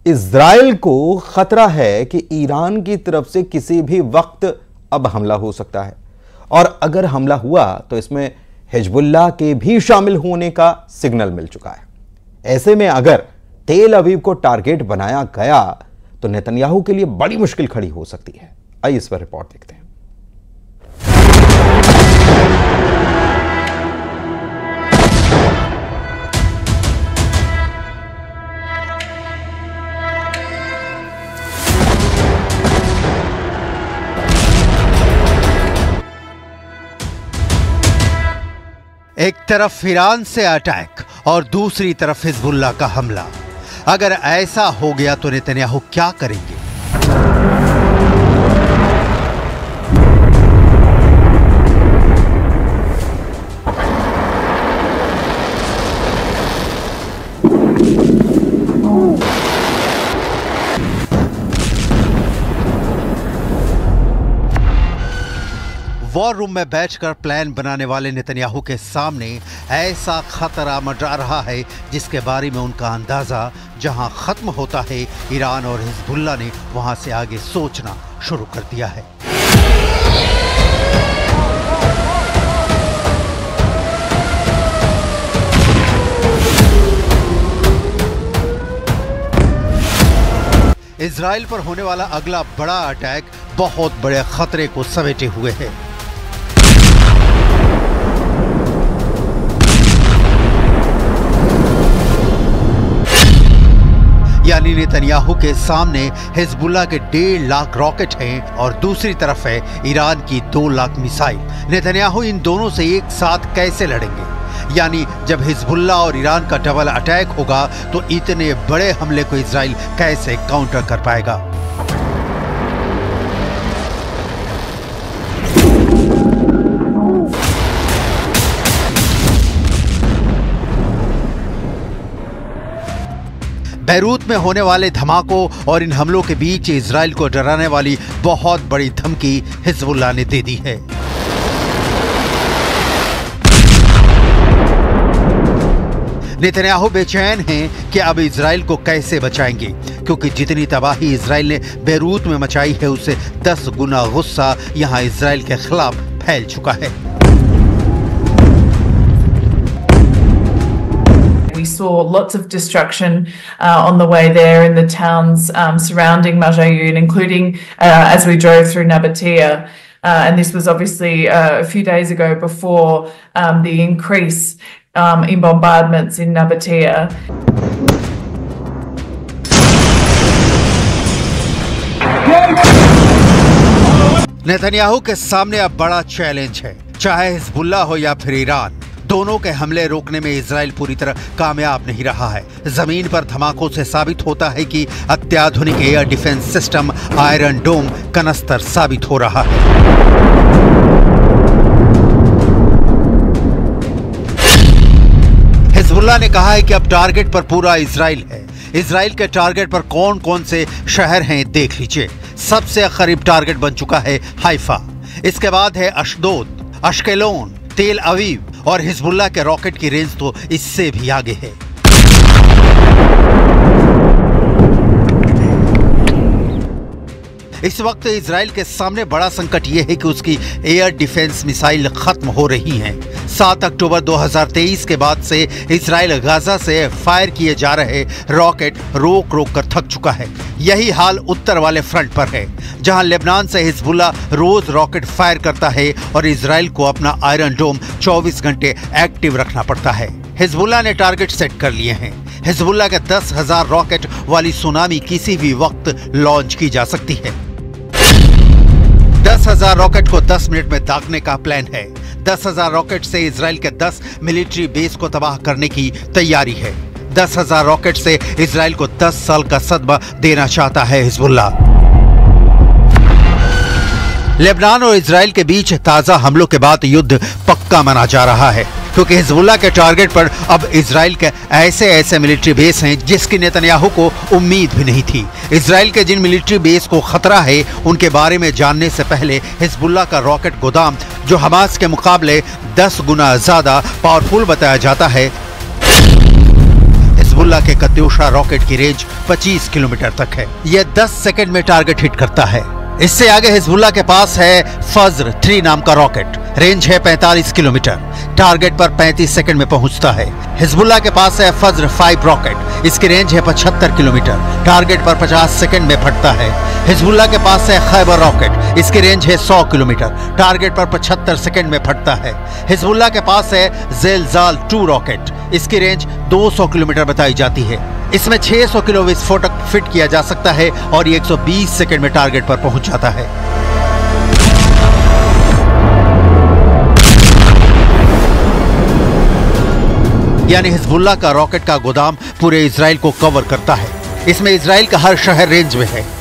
Israel को खतरा है कि ईरान की तरफ से किसी भी वक्त अब हमला हो सकता है, और अगर हमला हुआ तो इसमें हिजबुल्लाह के भी शामिल होने का सिग्नल मिल चुका है। ऐसे में अगर तेल अवीव को टारगेट बनाया गया तो नेतन्याहू के लिए बड़ी मुश्किल खड़ी हो सकती है। आइए इस पर रिपोर्ट देखते हैं। एक तरफ ईरान से अटैक और दूसरी तरफ हिजबुल्लाह का हमला। अगर ऐसा हो गया तो नेतन्याहू क्या करेंगे? वॉर रूम में बैठकर प्लान बनाने वाले नेतन्याहू के सामने ऐसा खतरा मंडरा रहा है जिसके बारे में उनका अंदाजा जहां खत्म होता है, ईरान और हिजबुल्लाह ने वहां से आगे सोचना शुरू कर दिया है। इजराइल पर होने वाला अगला बड़ा अटैक बहुत बड़े खतरे को समेटे हुए है। यानी नेतन्याहू के सामने हिजबुल्लाह के 1.5 लाख रॉकेट हैं और दूसरी तरफ है ईरान की 2 लाख मिसाइल। नेतन्याहू इन दोनों से एक साथ कैसे लड़ेंगे? यानी जब हिजबुल्लाह और ईरान का डबल अटैक होगा तो इतने बड़े हमले को इजराइल कैसे काउंटर कर पाएगा? बैरूत में होने वाले धमाकों और इन हमलों के बीच इजराइल को डराने वाली बहुत बड़ी धमकी हिजबुल्लाह ने दे दी है। नेतन्याहू बेचैन हैं कि अब इजराइल को कैसे बचाएंगे, क्योंकि जितनी तबाही इजराइल ने बैरूत में मचाई है उससे 10 गुना गुस्सा यहां इजराइल के खिलाफ फैल चुका है। We saw lots of destruction on the way there in the towns surrounding Marjayoun, including as we drove through Nabatea. And this was obviously a few days ago before the increase in bombardments in Nabatea. Netanyahu के सामने अब बड़ा challenge है। चाहे Hezbollah हो या फिर Iran, दोनों के हमले रोकने में इजराइल पूरी तरह कामयाब नहीं रहा है। जमीन पर धमाकों से साबित होता है कि अत्याधुनिक air defence system iron dome कनस्तर साबित हो रहा है। हिजबुल्लाह ने कहा है कि अब टारगेट पर पूरा इजराइल है। इजराइल के टारगेट पर कौन कौन से शहर हैं देख लीजिए। सबसे करीब टारगेट बन चुका है हाइफा, इसके बाद है अशदोद, अश्केलोन, तेल अवीव, और हिजबुल्लाह के रॉकेट की रेंज तो इससे भी आगे है। इस वक्त इजराइल के सामने बड़ा संकट यह है कि उसकी एयर डिफेंस मिसाइल खत्म हो रही हैं। 7 अक्टूबर 2023 के बाद से इजराइल गाजा से फायर किए जा रहे रॉकेट रोक रोक कर थक चुका है। यही हाल उत्तर वाले फ्रंट पर है, जहां लेबनान से हिजबुल्लाह रोज रॉकेट फायर करता है और इजराइल को अपना आयरन डोम 24 घंटे एक्टिव रखना पड़ता है। हिजबुल्लाह ने टारगेट सेट कर लिए हैं। हिजबुल्लाह के 10,000 रॉकेट वाली सुनामी किसी भी वक्त लॉन्च की जा सकती है। 10,000 रॉकेट को 10 मिनट में दागने का प्लान है। 10,000 रॉकेट से इजराइल के 10 मिलिट्री बेस को तबाह करने की तैयारी है। 10,000 रॉकेट से इजराइल को 10 साल का सदमा देना चाहता है हिजबुल्लाह। लेबनान और इजराइल के बीच ताजा हमलों के बाद युद्ध पक्का माना जा रहा है, क्योंकि हिजबुल्लाह के टारगेट पर अब इजराइल के ऐसे मिलिट्री बेस हैं जिसकी नेतन्याहू को उम्मीद भी नहीं थी। इजराइल के जिन मिलिट्री बेस को खतरा है उनके बारे में जानने से पहले हिजबुल्लाह का रॉकेट गोदाम, जो हमास के मुकाबले 10 गुना ज्यादा पावरफुल बताया जाता है, हिजबुल्लाह के कत्यूशा रॉकेट की रेंज 25 किलोमीटर तक है। यह 10 सेकंड में टारगेट हिट करता है। इससे आगे हिजबुल्लाह के पास है फज्र 3 नाम का रॉकेट, रेंज है 45 किलोमीटर, टारगेट पर 35 सेकंड में पहुंचता है। हिजबुल्लाह के पास है फज्र 5 रॉकेट, इसकी रेंज है 75 किलोमीटर, टारगेट पर 50 सेकंड में फटता है। हिजबुल्लाह के पास है खैबर रॉकेट, इसकी रेंज है 100 किलोमीटर, टारगेट पर 75 सेकंड में फटता है। हिजबुल्लाह के पास है ज़ेलज़ाल 2 रॉकेट, इसकी रेंज 200 किलोमीटर बताई जाती है। इसमें 600 किलो विस्फोटक फिट किया जा सकता है और ये 120 सेकंड में टारगेट पर पहुंच जाता है। यानी हिजबुल्लाह का रॉकेट का गोदाम पूरे इजराइल को कवर करता है। इसमें इजराइल का हर शहर रेंज में है।